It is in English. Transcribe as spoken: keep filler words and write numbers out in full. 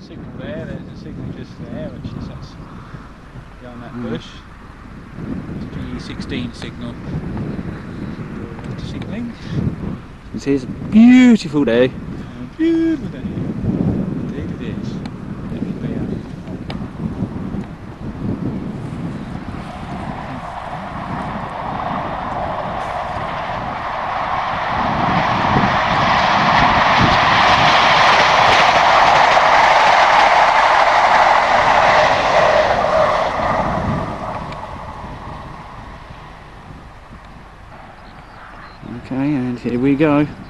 signal there, there's a signal just there, which is that's behind that mm. bush. It's G E sixteen signal. After signalling. It is a beautiful day. A beautiful day. Indeed it is. Definitely. Uh, Okay, and here we go.